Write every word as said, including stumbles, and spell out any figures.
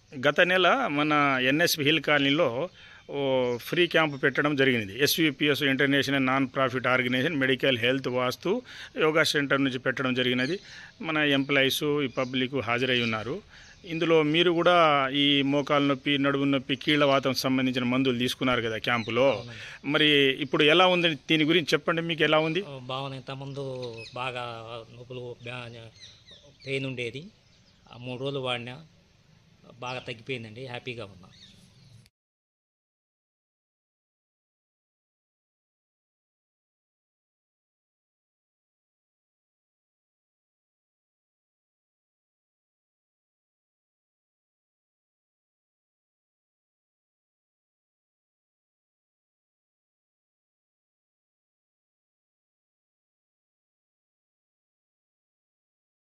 గత నెల మన ఎన్ఎస్పి హిల్ కాలనీలో ఫ్రీ క్యాంప్ పెట్టడం జరిగింది. SVPS international non profit organisation medical health vastu yoga centre నుంచి పెట్టడం జరిగినది. మన ఎంప్లాయీస్ ఈ పబ్లిక్ హాజరై ఉన్నారు. ఇందులో మీరు కూడా ఈ మోకాలు నొప్పి, నడుము నొప్పి, కీళ్ళవాతం సంబంధించిన మందులు తీసుకున్నారు కదా క్యాంపులో. మరి ఇప్పుడు ఎలా ఉంది దీని గురించి చెప్పండి, మీకు ఎలా ఉంది? బాగుంది. ఇంతకుముందు బాగా నొప్పులు పెయిన్ ఉండేది, మూడు రోజులు వాడినా బాగా తగ్గిపోయిందండి. హ్యాపీగా ఉన్నా.